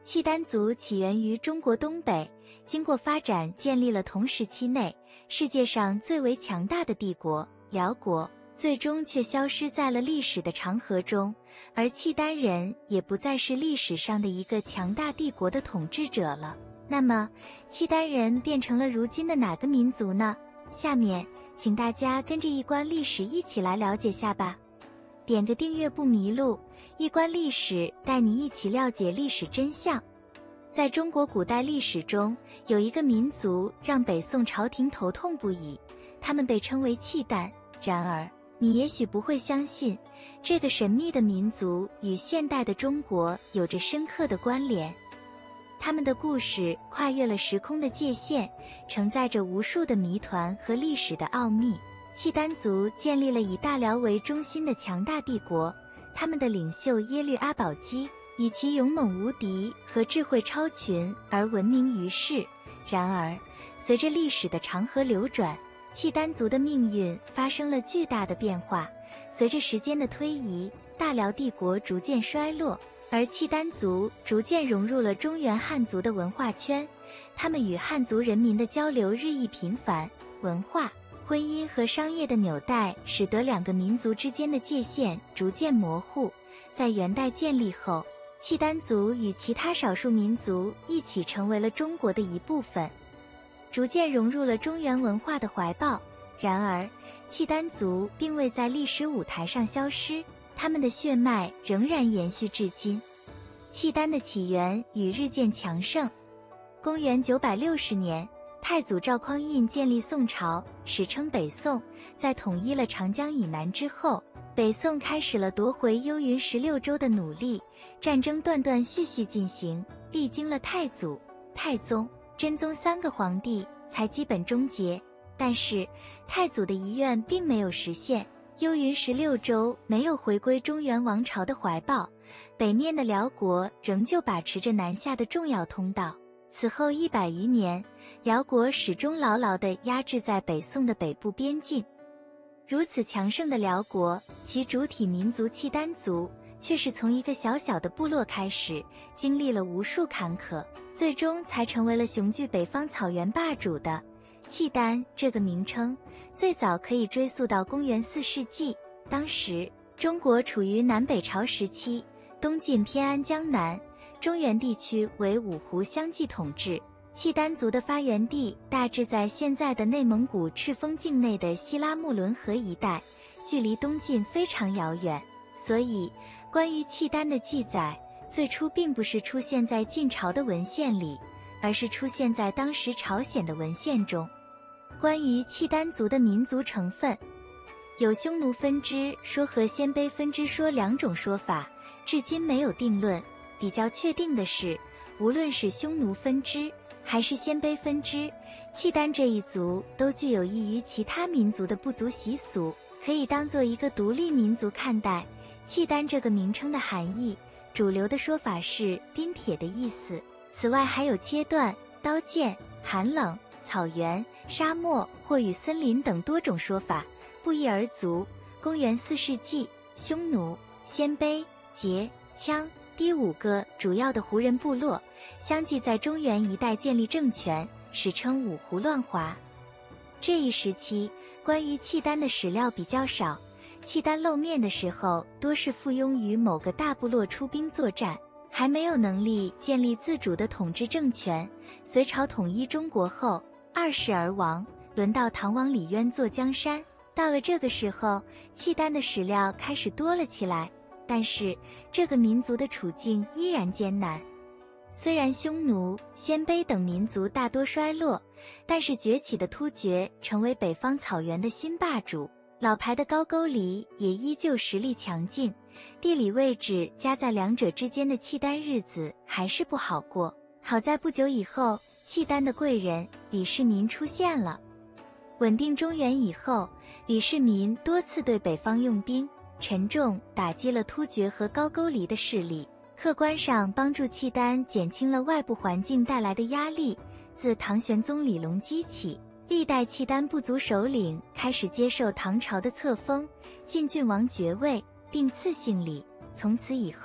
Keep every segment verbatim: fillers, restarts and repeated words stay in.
契丹族起源于中国东北，经过发展建立了同时期内世界上最为强大的帝国辽国，最终却消失在了历史的长河中，而契丹人也不再是历史上的一个强大帝国的统治者了。那么，契丹人变成了如今的哪个民族呢？下面，请大家跟着一观历史一起来了解下吧。点个订阅不迷路，一观历史带你一起了解历史真相。在中国古代历史中，有一个民族让北宋朝廷头痛不已，他们被称为契丹。然而，你也许不会相信，这个神秘的民族与现代的中国有着深刻的关联。他们的故事跨越了时空的界限，承载着无数的谜团和历史的奥秘。契丹族建立了以大辽为中心的强大帝国，他们的领袖耶律阿保机以其勇猛无敌和智慧超群而闻名于世。然而，随着历史的长河流转，契丹族的命运发生了巨大的变化。随着时间的推移，大辽帝国逐渐衰落，而契丹族逐渐融入了中原汉族的文化圈。他们与汉族人民的交流日益频繁，文化、婚姻和商业的纽带使得两个民族之间的界限逐渐模糊。在元代建立后，契丹族与其他少数民族一起成为了中国的一部分，逐渐融入了中原文化的怀抱。然而，契丹族并未在历史舞台上消失，他们的血脉仍然延续至今。契丹的起源与日渐强盛。公元九百六十年，太祖赵匡胤建立宋朝，史称北宋。在统一了长江以南之后，北宋开始了夺回幽云十六州的努力，战争断断续续进行，历经了太祖、太宗、真宗三个皇帝才基本终结。但是，太祖的遗愿并没有实现，幽云十六州没有回归中原王朝的怀抱，北面的辽国仍旧把持着南下的重要通道。此后一百余年，辽国始终牢牢地压制在北宋的北部边境。如此强盛的辽国，其主体民族契丹族却是从一个小小的部落开始，经历了无数坎坷，最终才成为了雄踞北方草原霸主的契丹。这个名称最早可以追溯到公元四世纪，当时中国处于南北朝时期，东晋偏安江南，中原地区为五胡相继统治。契丹族的发源地大致在现在的内蒙古赤峰境内的西拉木伦河一带，距离东晋非常遥远，所以关于契丹的记载最初并不是出现在晋朝的文献里，而是出现在当时朝鲜的文献中。关于契丹族的民族成分，有匈奴分支说和鲜卑分支说两种说法，至今没有定论。比较确定的是，无论是匈奴分支还是鲜卑分支，契丹这一族都具有异于其他民族的部族习俗，可以当做一个独立民族看待。契丹这个名称的含义，主流的说法是钉铁的意思，此外还有切断、刀剑、寒冷、草原、沙漠或与森林等多种说法，不一而足。公元四世纪，匈奴、鲜卑、羯、羌第五个主要的胡人部落相继在中原一带建立政权，史称五胡乱华。这一时期关于契丹的史料比较少，契丹露面的时候多是附庸于某个大部落出兵作战，还没有能力建立自主的统治政权。隋朝统一中国后，二世而亡，轮到唐王李渊做江山。到了这个时候，契丹的史料开始多了起来，但是这个民族的处境依然艰难。虽然匈奴、鲜卑等民族大多衰落，但是崛起的突厥成为北方草原的新霸主，老牌的高句丽也依旧实力强劲。地理位置夹在两者之间的契丹日子还是不好过。好在不久以后，契丹的贵人李世民出现了。稳定中原以后，李世民多次对北方用兵，沉重打击了突厥和高句丽的势力，客观上帮助契丹减轻了外部环境带来的压力。自唐玄宗李隆基起，历代契丹部族首领开始接受唐朝的册封，晋郡王爵位，并赐姓李。从此以后，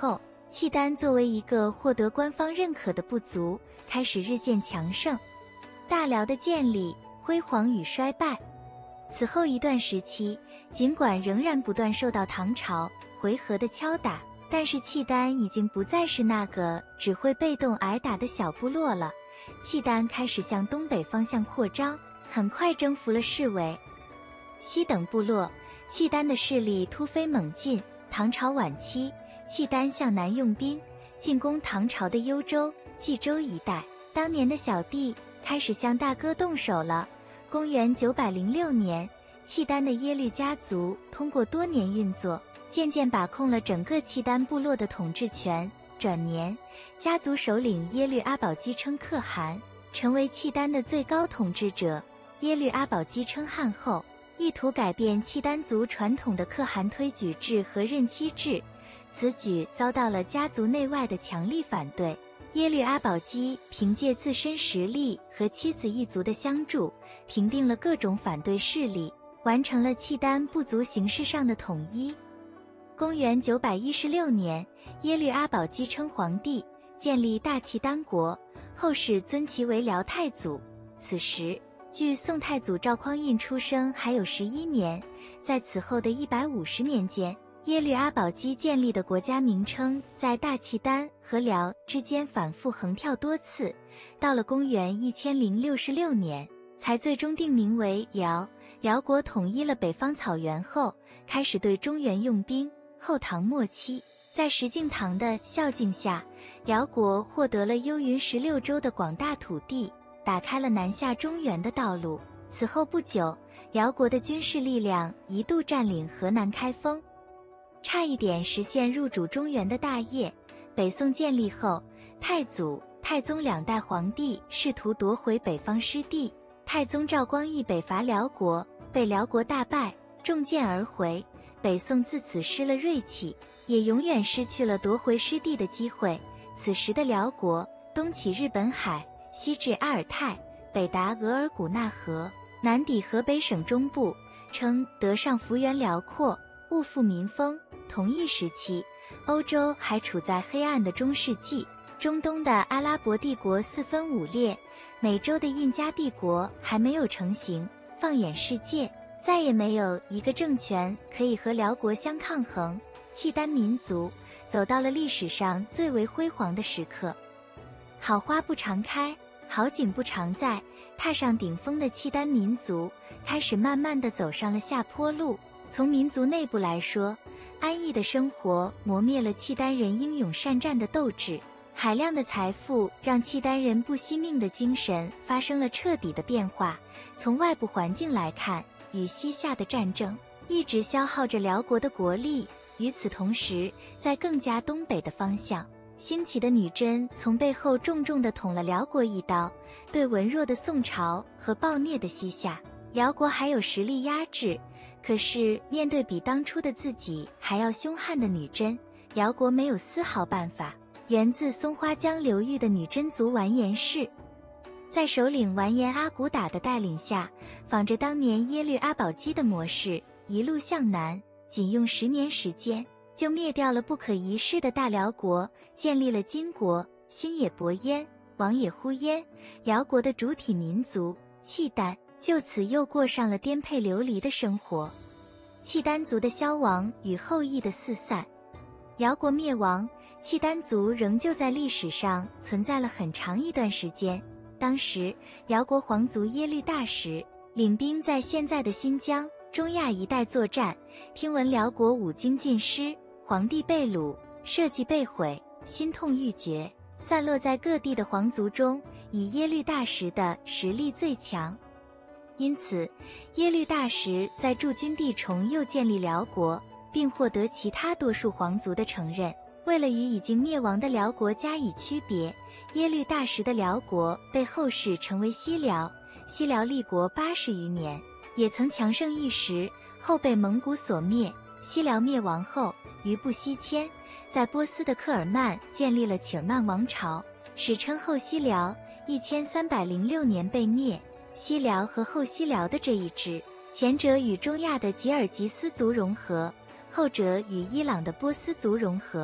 契丹作为一个获得官方认可的部族，开始日渐强盛。大辽的建立、辉煌与衰败。此后一段时期，尽管仍然不断受到唐朝、回纥的敲打，但是契丹已经不再是那个只会被动挨打的小部落了。契丹开始向东北方向扩张，很快征服了士韦、西等部落，契丹的势力突飞猛进。唐朝晚期，契丹向南用兵，进攻唐朝的幽州、冀州一带。当年的小弟开始向大哥动手了。公元九百零六年，契丹的耶律家族通过多年运作，渐渐把控了整个契丹部落的统治权。转年，家族首领耶律阿保机称可汗，成为契丹的最高统治者。耶律阿保机称汉后，意图改变契丹族传统的可汗推举制和任期制，此举遭到了家族内外的强力反对。耶律阿保机凭借自身实力和妻子一族的相助，平定了各种反对势力，完成了契丹部族形式上的统一。公元九百一十六年，耶律阿保机称皇帝，建立大契丹国，后世尊其为辽太祖。此时，距宋太祖赵匡胤出生还有十一年，在此后的一百五十年间，耶律阿保机建立的国家名称在大契丹和辽之间反复横跳多次，到了公元一千零六十六年，才最终定名为辽。辽国统一了北方草原后，开始对中原用兵。后唐末期，在石敬瑭的孝敬下，辽国获得了幽云十六州的广大土地，打开了南下中原的道路。此后不久，辽国的军事力量一度占领河南开封，差一点实现入主中原的大业。北宋建立后，太祖、太宗两代皇帝试图夺回北方失地。太宗赵光义北伐辽国，被辽国大败，中箭而回。北宋自此失了锐气，也永远失去了夺回失地的机会。此时的辽国，东起日本海，西至阿尔泰，北达额尔古纳河，南抵河北省中部，称得上幅员辽阔，物阜民丰。同一时期，欧洲还处在黑暗的中世纪，中东的阿拉伯帝国四分五裂，美洲的印加帝国还没有成型。放眼世界，再也没有一个政权可以和辽国相抗衡。契丹民族走到了历史上最为辉煌的时刻。好花不常开，好景不常在，踏上顶峰的契丹民族开始慢慢地走上了下坡路。从民族内部来说，安逸的生活磨灭了契丹人英勇善战的斗志，海量的财富让契丹人不惜命的精神发生了彻底的变化。从外部环境来看，与西夏的战争一直消耗着辽国的国力。与此同时，在更加东北的方向，兴起的女真从背后重重地捅了辽国一刀。对文弱的宋朝和暴虐的西夏，辽国还有实力压制，可是面对比当初的自己还要凶悍的女真，辽国没有丝毫办法。源自松花江流域的女真族完颜氏，在首领完颜阿骨打的带领下，仿着当年耶律阿保机的模式，一路向南，仅用十年时间就灭掉了不可一世的大辽国，建立了金国，兴也勃焉，亡也忽焉。辽国的主体民族契丹就此又过上了颠沛流离的生活。契丹族的消亡与后裔的四散。辽国灭亡，契丹族仍旧在历史上存在了很长一段时间。当时，辽国皇族耶律大石领兵在现在的新疆、中亚一带作战，听闻辽国五经尽失，皇帝被掳，社稷被毁，心痛欲绝。散落在各地的皇族中，以耶律大石的实力最强。因此，耶律大石在驻军地重又建立辽国，并获得其他多数皇族的承认。为了与已经灭亡的辽国加以区别，耶律大石的辽国被后世称为西辽。西辽立国八十余年，也曾强盛一时，后被蒙古所灭。西辽灭亡后，于不西迁，在波斯的克尔曼建立了乞尔曼王朝，史称后西辽。一千三百零六年被灭。西辽和后西辽的这一支，前者与中亚的吉尔吉斯族融合，后者与伊朗的波斯族融合。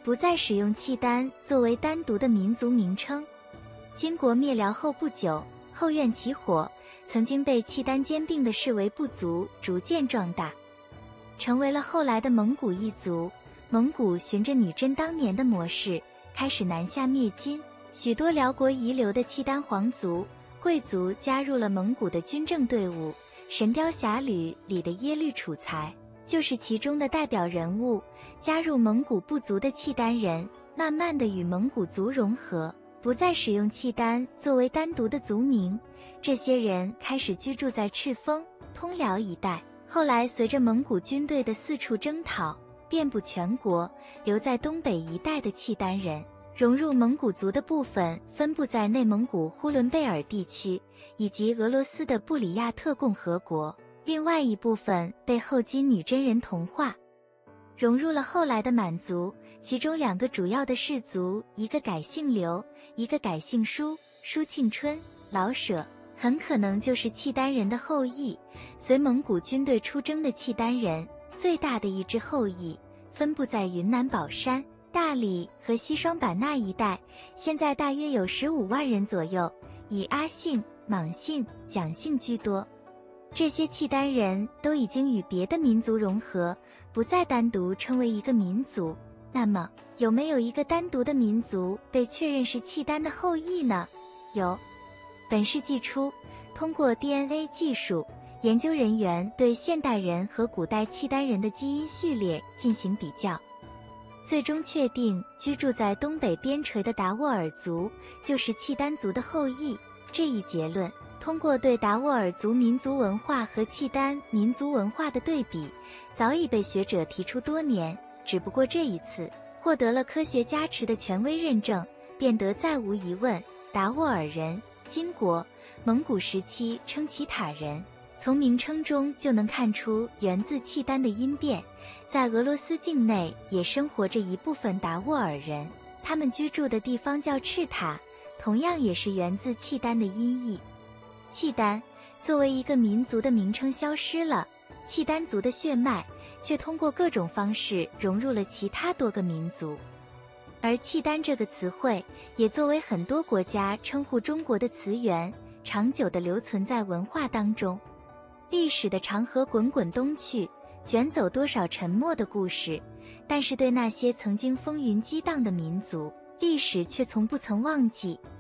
不再使用契丹作为单独的民族名称。金国灭辽后不久，后院起火，曾经被契丹兼并的视为部族逐渐壮大，成为了后来的蒙古一族。蒙古循着女真当年的模式，开始南下灭金，许多辽国遗留的契丹皇族、贵族加入了蒙古的军政队伍。《神雕侠侣》里的耶律楚材就是其中的代表人物。加入蒙古部族的契丹人，慢慢的与蒙古族融合，不再使用契丹作为单独的族名。这些人开始居住在赤峰、通辽一带，后来随着蒙古军队的四处征讨，遍布全国，留在东北一带的契丹人融入蒙古族的部分分布在内蒙古呼伦贝尔地区以及俄罗斯的布里亚特共和国，另外一部分被后金女真人同化，融入了后来的满族。其中两个主要的氏族，一个改姓刘，一个改姓舒，舒庆春、老舍很可能就是契丹人的后裔。随蒙古军队出征的契丹人，最大的一支后裔分布在云南保山、大理和西双版纳一带，现在大约有十五万人左右，以阿姓、莽姓、蒋姓居多。这些契丹人都已经与别的民族融合，不再单独称为一个民族。那么，有没有一个单独的民族被确认是契丹的后裔呢？有。本世纪初，通过 D N A 技术，研究人员对现代人和古代契丹人的基因序列进行比较，最终确定居住在东北边陲的达斡尔族就是契丹族的后裔。这一结论通过对达斡尔族民族文化和契丹民族文化的对比，早已被学者提出多年，只不过这一次获得了科学加持的权威认证，变得再无疑问。达斡尔人，金国、蒙古时期称其塔人，从名称中就能看出源自契丹的音变。在俄罗斯境内也生活着一部分达斡尔人，他们居住的地方叫赤塔，同样也是源自契丹的音译。契丹作为一个民族的名称消失了，契丹族的血脉却通过各种方式融入了其他多个民族。而契丹这个词汇也作为很多国家称呼中国的词源，长久地留存在文化当中。历史的长河滚滚东去，卷走多少沉默的故事，但是对那些曾经风云激荡的民族，历史却从不曾忘记。